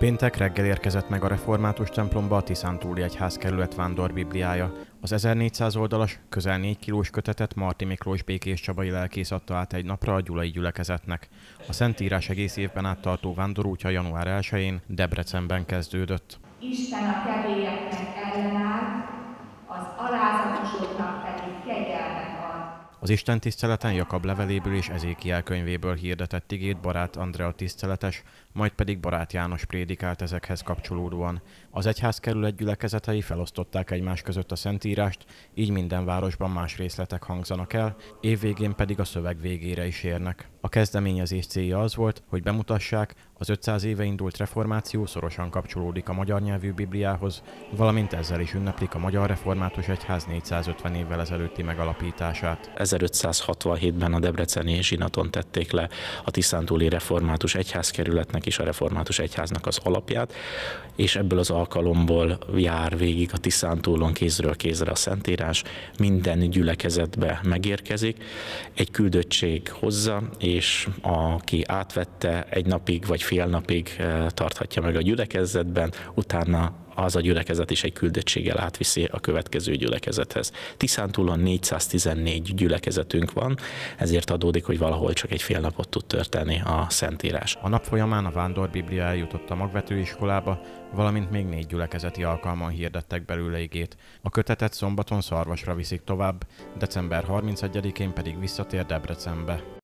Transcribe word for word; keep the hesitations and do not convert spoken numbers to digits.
Péntek reggel érkezett meg a református templomba a Tiszántúli egyházkerület vándorbibliája. Az ezernégyszáz oldalas, közel négy kilós kötetet Marti Miklós békés csabai lelkész adta át egy napra a gyulai gyülekezetnek. A Szentírás egész évben áttartó vándorútja január elsején Debrecenben kezdődött. Isten a kevélyeknek ellenáll, az alázatosoknak pedig kegyelmet ad. Az Isten tiszteleten Jakab leveléből és Ezékiel könyvéből hirdetett igét Barát Andrea tiszteletes, majd pedig Barát János prédikált ezekhez kapcsolódóan. Az egyházkerület gyülekezetei felosztották egymás között a Szentírást, így minden városban más részletek hangzanak el, évvégén pedig a szöveg végére is érnek. A kezdeményezés célja az volt, hogy bemutassák, az ötszáz éve indult reformáció szorosan kapcsolódik a magyar nyelvű Bibliához, valamint ezzel is ünneplik a Magyar Református Egyház négyszázötven évvel ezelőtti megalapítását. ezerötszázhatvanhétben a debreceni zsinaton tették le a Tiszántúli Református Egyházkerületnek és a Református Egyháznak az alapját, és ebből az alkalomból jár végig a Tiszántúlon kézről kézre a Szentírás, minden gyülekezetbe megérkezik, egy küldöttség hozza, és aki átvette, egy napig vagy fél napig tarthatja meg a gyülekezetben, utána az a gyülekezet is egy küldöttséggel átviszi a következő gyülekezethez. Tiszántúlon négyszáztizennégy gyülekezetünk van, ezért adódik, hogy valahol csak egy fél napot tud történni a Szentírás. A nap folyamán a Vándor-Biblia eljutott a magvetőiskolába, valamint még négy gyülekezeti alkalman hirdettek belőle igét. A kötetet szombaton Szarvasra viszik tovább, december harmincegyedikén pedig visszatér Debrecenbe.